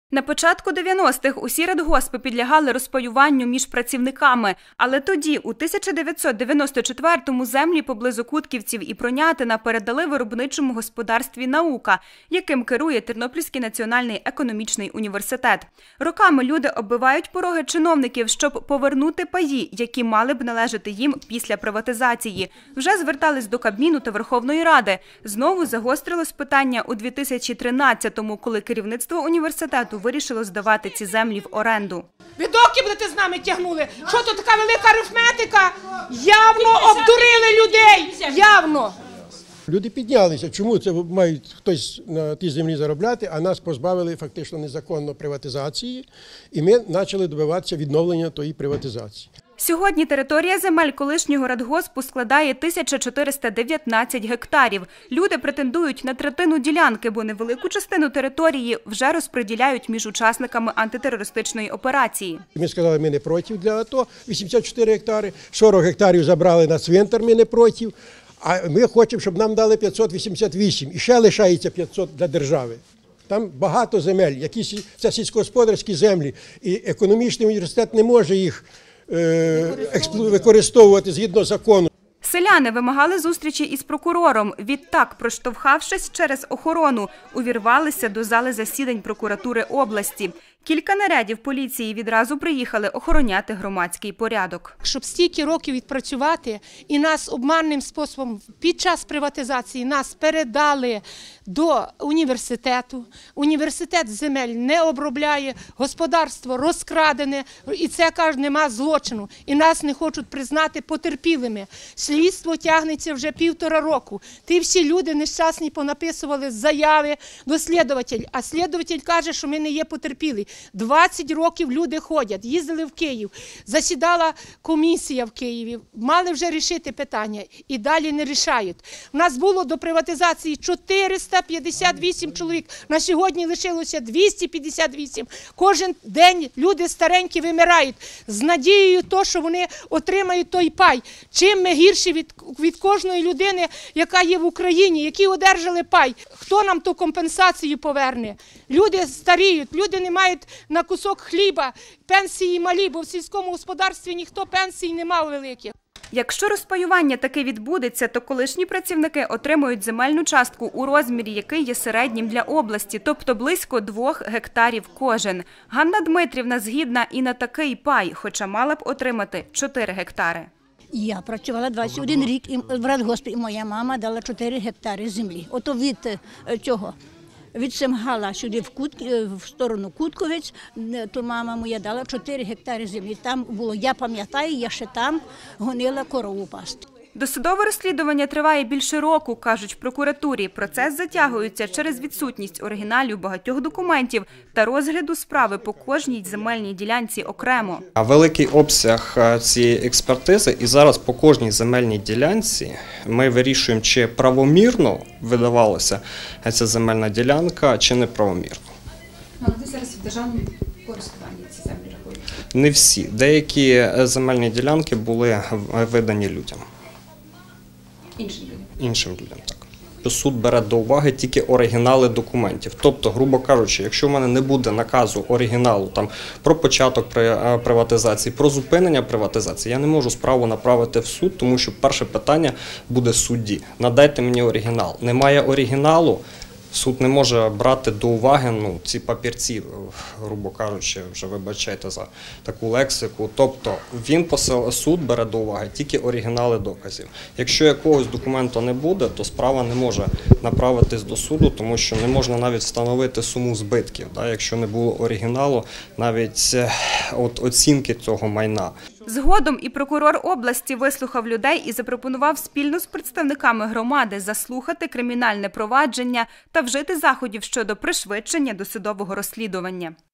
На початку 90-х усі радгоспи підлягали розпаюванню між працівниками, але тоді, у 1994-му, землі поблизу Кутківців і Пронятина передали виробничому господарстві «Наука», яким керує Тернопільський національний економічний університет. Роками люди оббивають пороги чиновників, щоб повернути паї, які мали б належати їм після приватизації. Вже звертались до Кабміну та Верховної Ради. Знову загострилось питання у 2013-му, коли керівництво університету вирішило здавати ці землі в оренду. Ви доки будете з нами тягнули? Що тут така велика арифметика? Явно обдурили людей! Явно! Люди піднялися. Чому це мають хтось на тій землі заробляти, а нас позбавили фактично незаконно приватизації, і ми почали добиватися відновлення тої приватизації. Сьогодні територія земель колишнього радгоспу складає 1419 гектарів. Люди претендують на третину ділянки, бо невелику частину території вже розподіляють між учасниками антитерористичної операції. Ми сказали, ми не проти для АТО, 84 гектари, 40 гектарів забрали на цвинтар, ми не проти, а ми хочемо, щоб нам дали 588, і ще лишається 500 для держави. Там багато земель, це сільськогосподарські землі, і економічний університет не може їх використовувати згідно закону. Селяни вимагали зустрічі із прокурором. Відтак, проштовхавшись через охорону, увірвалися до зали засідань прокуратури області. Кілька нарядів поліції відразу приїхали охороняти громадський порядок. Щоб стільки років відпрацювати і нас обманним способом під час приватизації нас передали до університету. Університет земель не обробляє, господарство розкрадене, і це, кажуть, нема злочину. І нас не хочуть признати потерпілими. Слідство тягнеться вже 1,5 року. Ті всі люди нещасні понаписували заяви до слідувателя, а слідуватель каже, що ми не є потерпілі. 20 років люди ходять, їздили в Київ, засідала комісія в Києві, мали вже рішити питання і далі не рішають. У нас було до приватизації 458 чоловік, на сьогодні лишилося 258. Кожен день люди старенькі вимирають з надією, що вони отримають той пай. Чим ми гірші від кожної людини, яка є в Україні, які одержали пай? Хто нам ту компенсацію поверне? Люди старіють, люди не мають на кусок хліба, пенсії малі, бо в сільському господарстві ніхто пенсій не мав великих. Якщо розпаювання таки відбудеться, то колишні працівники отримують земельну частку у розмірі, який є середнім для області, тобто близько 2 гектарів кожен. Ганна Дмитрівна згідна і на такий пай, хоча мала б отримати 4 гектари. Я працювала 21 рік в радгоспі, і моя мама дала 4 гектари землі. Ото від цього. Від Семгала сюди в сторону Кутковець, то мама моя дала 4 гектари землі. Там було, я пам'ятаю, я ще там гонила корову пасти. Досудове розслідування триває більше року, кажуть в прокуратурі. Процес затягується через відсутність оригіналів багатьох документів та розгляду справи по кожній земельній ділянці окремо. Великий обсяг цієї експертизи, і зараз по кожній земельній ділянці ми вирішуємо, чи правомірно видавалася ця земельна ділянка, чи неправомірно. Але ви зараз в державному користуванні ці землі рахуєте? Не всі. Деякі земельні ділянки були видані людям. Іншим людям, так. Суд бере до уваги тільки оригінали документів. Тобто, грубо кажучи, якщо в мене не буде наказу оригіналу там, про початок приватизації, про зупинення приватизації, я не можу справу направити в суд, тому що перше питання буде судді. Надайте мені оригінал. Немає оригіналу, суд не може брати до уваги ці папірці, грубо кажучи, вже вибачайте за таку лексику. Тобто суд бере до уваги тільки оригінали доказів. Якщо якогось документу не буде, то справа не може направитись до суду, тому що не можна навіть встановити суму збитків, якщо не було оригіналу, навіть оцінки цього майна. Згодом і прокурор області вислухав людей і запропонував спільно з представниками громади заслухати кримінальне провадження та вжити заходів щодо пришвидшення досудового розслідування.